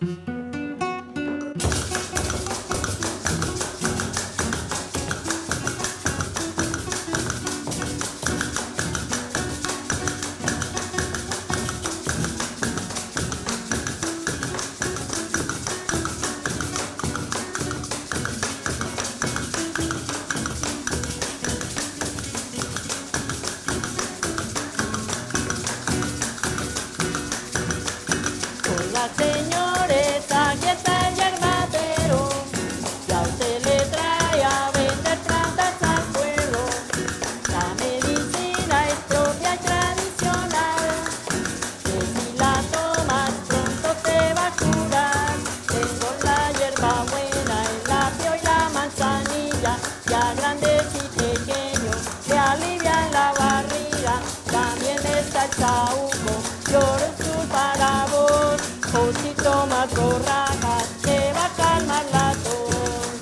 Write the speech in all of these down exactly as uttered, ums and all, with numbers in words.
Hola señores, aquí está el yerbadero, ya usted le trae a vender plantas al pueblo. La medicina es propia y tradicional, que si la tomas pronto te va a curar. Tengo la hierba buena, el apio y la manzanilla, y a grandes y pequeños le alivian la barriga. También está el saúco, lloro para vos, o si tomas borrajas te va a calmar la tos.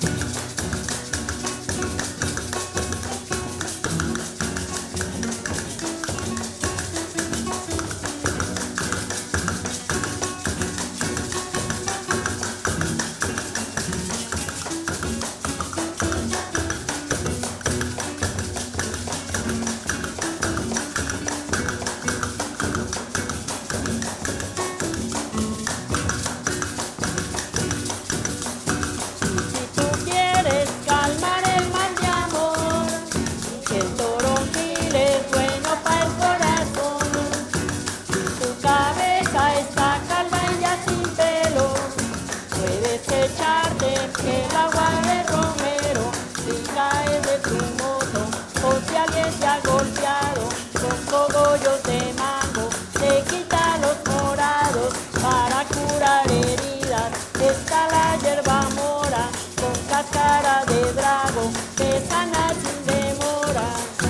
Echarte el agua de romero, si caes de tu moto o si alguien te ha golpeado con cogollos de mango, te quita los morados para curar heridas. Está la hierba mora con cáscara de drago que sana sin demora.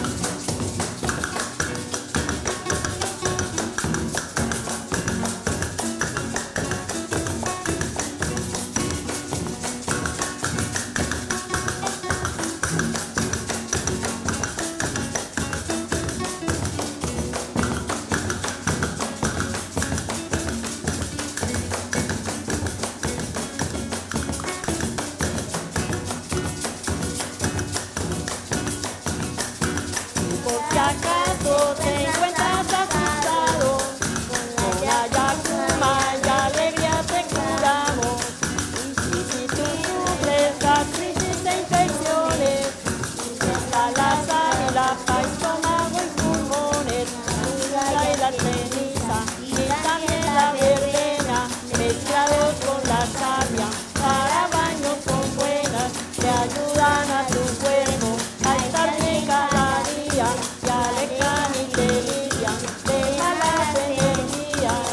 Si acaso te encuentras asustado, con la yacuma y alegría te curamos. Y si tú sufres gastritis e infecciones, está la sábila para estómago y pulmones, la y la ceniza y también la verbena, mezclados con la savia para baños con buenas, te ayudan a tu cuerpo a estar bien cada día. Y alegran y te lidian de malas energías.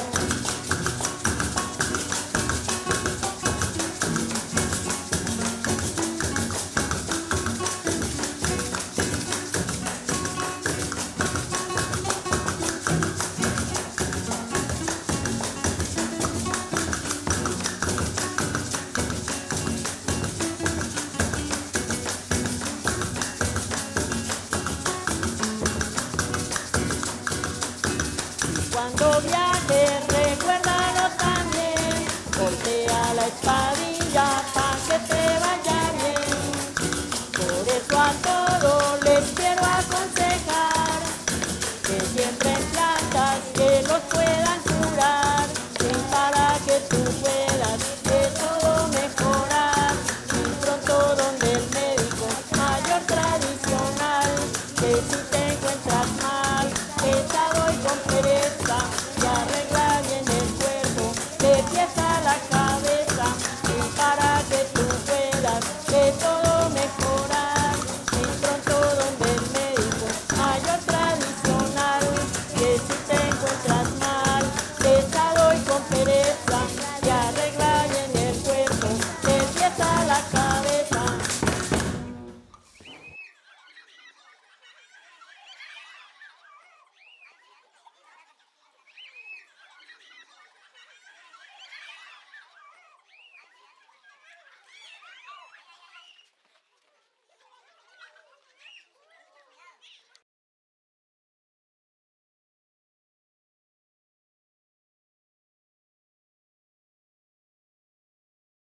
Cuando viajes, recuérdalo también, voltea la espadilla pa' que te